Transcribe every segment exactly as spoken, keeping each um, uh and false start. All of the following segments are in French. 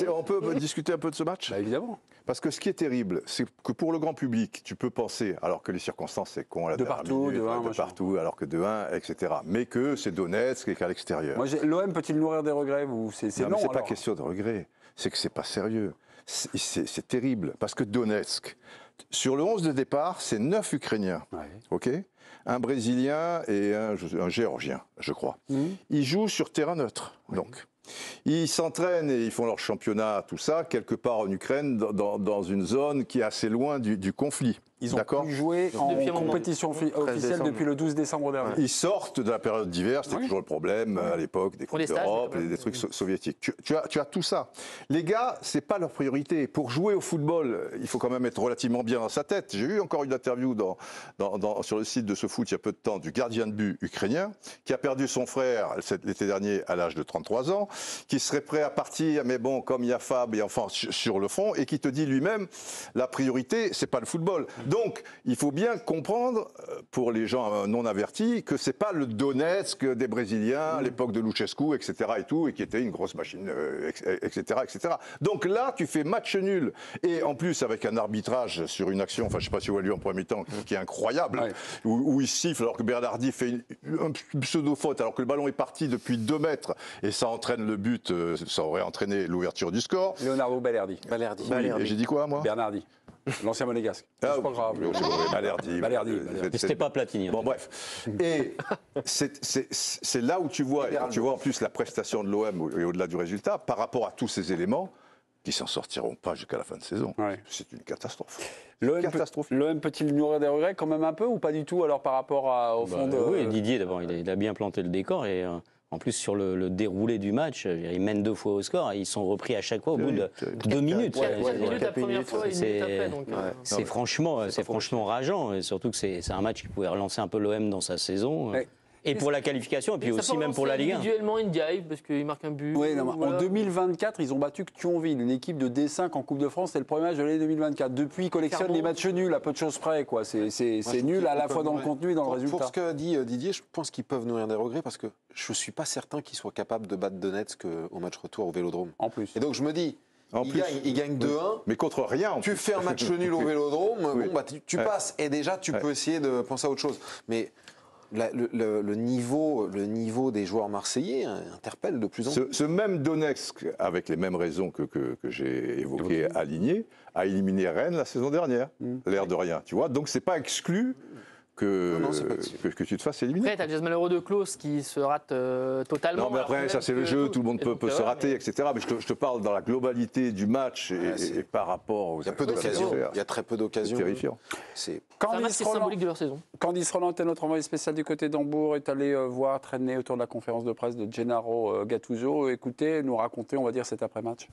On peut discuter un peu de ce match ? Bah, évidemment. Parce que ce qui est terrible, c'est que pour le grand public, tu peux penser, alors que les circonstances, c'est con, la de partout, minute, de un, de partout, alors que de un, et cetera. Mais que c'est Donetsk et qu'à l'extérieur. L'O M peut-il nourrir des regrets ou c'est non, non, c'est alors. pas question de regrets, c'est que c'est pas sérieux. C'est terrible, parce que Donetsk, sur le onze de départ, c'est neuf Ukrainiens, ouais. ok, un Brésilien et un, un Géorgien, je crois. Mmh. Ils jouent sur terrain neutre, oui. donc. Ils s'entraînent et ils font leur championnat, tout ça, quelque part en Ukraine, dans, dans une zone qui est assez loin du, du conflit. Ils ont pu jouer en depuis compétition officielle depuis le douze décembre dernier. Ils sortent de la période d'hiver, c'était oui. toujours le problème oui. à l'époque, des Coupes d'Europe, des, des trucs so soviétiques. Tu, tu, as, tu as tout ça. Les gars, c'est pas leur priorité. Pour jouer au football, il faut quand même être relativement bien dans sa tête. J'ai eu encore une interview dans, dans, dans, sur le site de ce foot il y a peu de temps du gardien de but ukrainien qui a perdu son frère l'été dernier à l'âge de trente-trois ans, qui serait prêt à partir, mais bon, comme il y a Fab et enfin sur le front, et qui te dit lui-même, la priorité, c'est pas le football. Donc, il faut bien comprendre, pour les gens non avertis, que c'est pas le Donetsk des Brésiliens, à l'époque de Luchescu, et cetera et tout, et qui était une grosse machine, et cetera, et cetera. Donc là, tu fais match nul, et en plus avec un arbitrage sur une action, enfin je sais pas si vous avez lu en premier temps, qui est incroyable, ouais. où, où il siffle alors que Bernardi fait une, une pseudo-faute, alors que le ballon est parti depuis deux mètres, et ça entraîne le but, ça aurait entraîné l'ouverture du score. Leonardo Balerdi. Balerdi. Oui, et j'ai dit quoi, moi ? Bernardi. L'ancien monégasque. Ah, c'est pas grave. Balerdi. Balerdi. C'était pas Platini. Bon, bref. Et c'est là où tu vois, tu vois en plus la prestation de l'O M et au-delà du résultat, par rapport à tous ces éléments, qui s'en sortiront pas jusqu'à la fin de saison. Ouais. C'est une catastrophe. L'O M peut-il nourrir des regrets quand même un peu ou pas du tout alors par rapport à, au fond bah, de... Oui, Didier d'abord, il, il a bien planté le décor et... Euh... En plus, sur le, le déroulé du match, ils mènent deux fois au score et ils sont repris à chaque fois au bout de deux minutes. C'est franchement, c'est franchement rageant, et surtout que c'est un match qui pouvait relancer un peu l'O M dans sa saison. Ouais. Et pour la qualification, et puis aussi même pour la Ligue un. Individuellement, Ndiaye, parce qu'il marque un but. Oui, non, voilà. En deux mille vingt-quatre, ils ont battu Thionville, une équipe de D cinq en Coupe de France. C'était le premier match de l'année deux mille vingt-quatre. Depuis, ils collectionnent les matchs nuls, à peu de choses près. C'est nul à la fois dans le contenu et dans pour, le résultat. Pour ce qu'a dit Didier, je pense qu'ils peuvent nourrir des regrets parce que je ne suis pas certain qu'ils soient capables de battre Donetsk au match retour au Vélodrome. En plus. Et donc je me dis, En il, plus, gagne, il gagne deux un. Mais contre rien. Tu fais un match nul au Vélodrome, oui. bon, bah, tu, tu ouais. passes. Et déjà, tu ouais. peux essayer de penser à autre chose. Mais la, le, le, le, niveau, le niveau des joueurs marseillais interpelle de plus en plus. Ce, ce même Donetsk, avec les mêmes raisons que, que, que j'ai évoquées, alignées, a éliminé Rennes la saison dernière. Mm. L'air de rien. Tu vois. Donc, c'est pas exclu. Que, non, non, que, que tu te fasses éliminer. Après, tu as le geste malheureux de Klaus qui se rate euh, totalement. Non, mais après, ça c'est le jeu, tout le monde peut, peut se rater, mais... et cetera. Mais je te, je te parle dans la globalité du match et, ouais, et, et par rapport aux. Il y a peu d'occasions. Il y a très peu d'occasions. C'est terrifiant. C'est un match symbolique de leur saison. Candice Roland était notre envoyé spécial du côté d'Hambourg, est allé euh, voir, traîner autour de la conférence de presse de Gennaro euh, Gattuso. Écoutez, nous raconter, on va dire, cet après-match.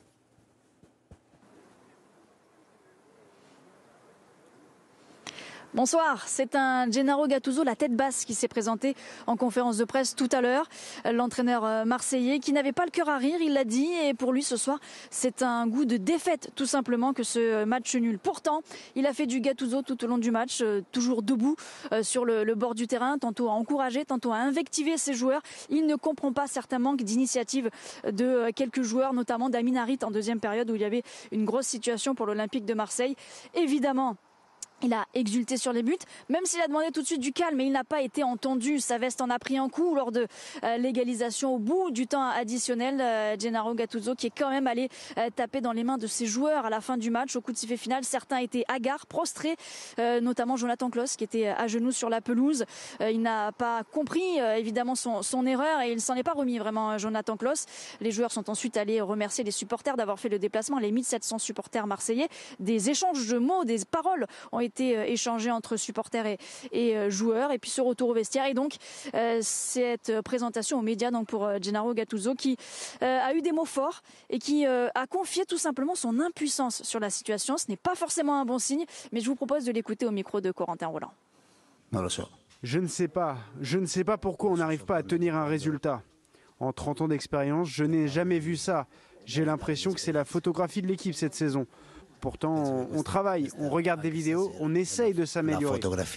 Bonsoir, c'est un Gennaro Gattuso, la tête basse, qui s'est présenté en conférence de presse tout à l'heure. L'entraîneur marseillais qui n'avait pas le cœur à rire, il l'a dit, et pour lui ce soir, c'est un goût de défaite tout simplement que ce match nul. Pourtant, il a fait du Gattuso tout au long du match, euh, toujours debout euh, sur le, le bord du terrain, tantôt à encourager, tantôt à invectiver ses joueurs. Il ne comprend pas certains manques d'initiative de quelques joueurs, notamment d'Amin Harit en deuxième période où il y avait une grosse situation pour l'Olympique de Marseille. Évidemment, il a exulté sur les buts, même s'il a demandé tout de suite du calme, mais il n'a pas été entendu. Sa veste en a pris un coup lors de euh, l'égalisation au bout du temps additionnel. Euh, Gennaro Gattuso qui est quand même allé euh, taper dans les mains de ses joueurs à la fin du match. Au coup de sifflet final, certains étaient hagards, prostrés, euh, notamment Jonathan Klaus qui était à genoux sur la pelouse. Euh, il n'a pas compris euh, évidemment son, son erreur et il s'en est pas remis vraiment, Jonathan Klaus. Les joueurs sont ensuite allés remercier les supporters d'avoir fait le déplacement, les mille sept cents supporters marseillais. Des échanges de mots, des paroles ont été été échangé entre supporters et, et joueurs, et puis ce retour au vestiaire et donc euh, cette présentation aux médias donc pour euh, Gennaro Gattuso qui euh, a eu des mots forts et qui euh, a confié tout simplement son impuissance sur la situation. Ce n'est pas forcément un bon signe, mais je vous propose de l'écouter au micro de Corentin Roland. Je ne sais pas, je ne sais pas pourquoi on n'arrive pas à tenir un résultat. En trente ans d'expérience, je n'ai jamais vu ça. J'ai l'impression que c'est la photographie de l'équipe cette saison. Pourtant, on, on travaille, on regarde des vidéos, on essaye de s'améliorer.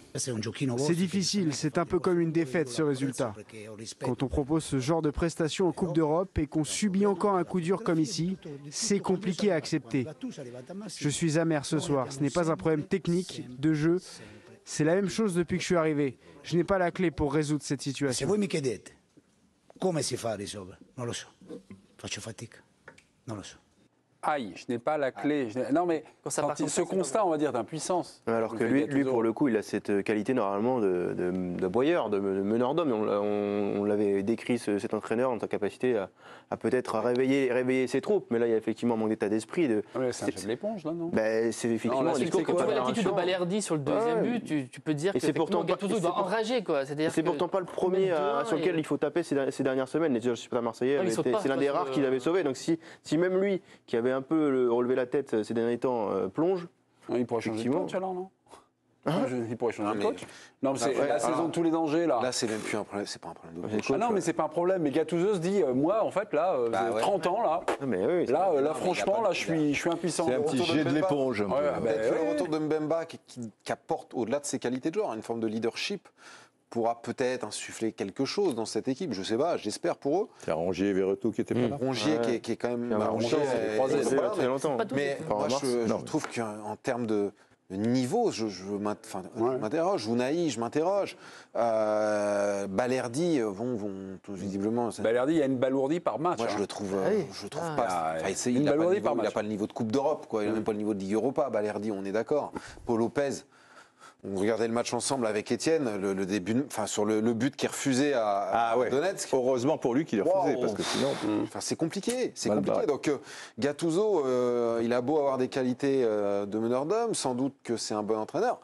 C'est difficile, c'est un peu comme une défaite ce résultat. Quand on propose ce genre de prestations en Coupe d'Europe et qu'on subit encore un coup dur comme ici, c'est compliqué à accepter. Je suis amer ce soir, ce n'est pas un problème technique, de jeu, c'est la même chose depuis que je suis arrivé. Je n'ai pas la clé pour résoudre cette situation. Se voi mi chiedete come si fa a risolvere, non lo so, faccio fatica, non lo so. Aïe, je n'ai pas la clé. Je non, mais Quand ça quand part il- comme ce ça, c'est constat, pas on va dire, d'impuissance. Alors que Donc, lui, Gattuso- lui, pour le coup, il a cette qualité normalement de, de, de boyeur, de, de meneur d'homme. On, l'a- on- on l'avait décrit, ce- cet entraîneur, dans sa capacité à, à peut-être à réveiller, réveiller ses troupes. Mais là, il y a effectivement un manque d'état d'esprit. De, Ouais, c'est un jeu de l'éponge, là, non ben, c'est effectivement la un suite, discours c'est qui est quoi Quand tu pas vois l'attitude de rassurant. Balerdi sur le deuxième Ouais. but, tu, tu peux te dire Et que c'est pourtant pas- Gattuso et c'est doit pour- enrager. quoi. C'est-à-dire C'est que pourtant pas le premier mettre deux à- un sur lequel et- il faut taper ces, dernières- ces dernières semaines. Les supporters marseillais, Ah, il avaient saute été- pas, c'est l'un ça, des sur rares le- qui l'avait sauvé. Donc si, si même lui, qui avait un peu le- relevé la tête ces derniers temps, euh, plonge, Il pourrait changer de Effectivement. coach, alors, non Je- Il pourrait changer Non, de mais- coach. Non, mais c'est Ouais, la ah. saison de tous les dangers, là. Là, c'est même plus un problème. C'est pas un problème de Ouais, coach. Ah non, mais c'est pas un problème. Mais Gattuso se dit, euh, moi, en fait, là, euh, Bah ouais. trente ans, là, ah, mais oui, c'est- là, euh, là, mais il a franchement, pas- là, je suis, je suis impuissant. C'est un Le petit retour de jet de Mbemba. l'éponge. un Ouais, peu. ah ben, Peut-être que ouais. le retour de Mbemba qui, qui- qui apporte, au-delà de ses qualités de joueur, une forme de leadership, pourra peut-être insuffler quelque chose dans cette équipe. Je sais pas, j'espère pour eux. C'est Rongier et Verretou qui étaient pas là. Rongier Ouais. qui, est, qui est quand même. Ah, bah, Rongier, Rongier, c'est est- croisé, est- c'est voilà, très mais- longtemps. Pas tous Mais les- moi, en mars, je, je non. trouve qu'en termes de de niveau, je, je m'int- enfin, Ouais. je m'interroge. Ounahi, je m'interroge. Euh, Balerdi, euh, bon, bon, tout visiblement. ça- Balerdi, il y a une balourdie par match. Moi, hein. je le trouve, euh, Ah oui. je le trouve Ah. pas. Ah, enfin, ouais. c'est- Une il n'a pas, le balourdie par niveau- il a match. pas le niveau de Coupe d'Europe, quoi. Il n'a même pas le niveau de Ligue Europa. Balerdi, on est d'accord. Paul Lopez. On regardait le match ensemble avec Étienne, le, le début, enfin sur le, le but qui est refusé à, à Ah ouais. Donetsk. Heureusement pour lui qu'il a refusé, Wow. parce que sinon. Enfin, c'est compliqué, c'est Mal compliqué. barré. Donc, euh, Gattuso, euh, il a beau avoir des qualités euh, de meneur d'homme, sans doute que c'est un bon entraîneur,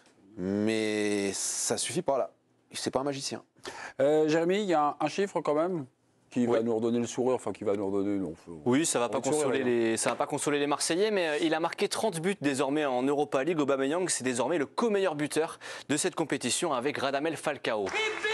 mais ça suffit pas là. C'est pas un magicien. Euh, Jérémy, il y a un, un chiffre quand même qui va nous redonner le sourire, enfin qui va nous redonner. Non, faut- Oui, ça va pas On va te consoler sourire, les, ça va pas consoler les Marseillais, mais euh, il a marqué trente buts désormais en Europa League. Aubameyang, c'est désormais le co-meilleur buteur de cette compétition avec Radamel Falcao.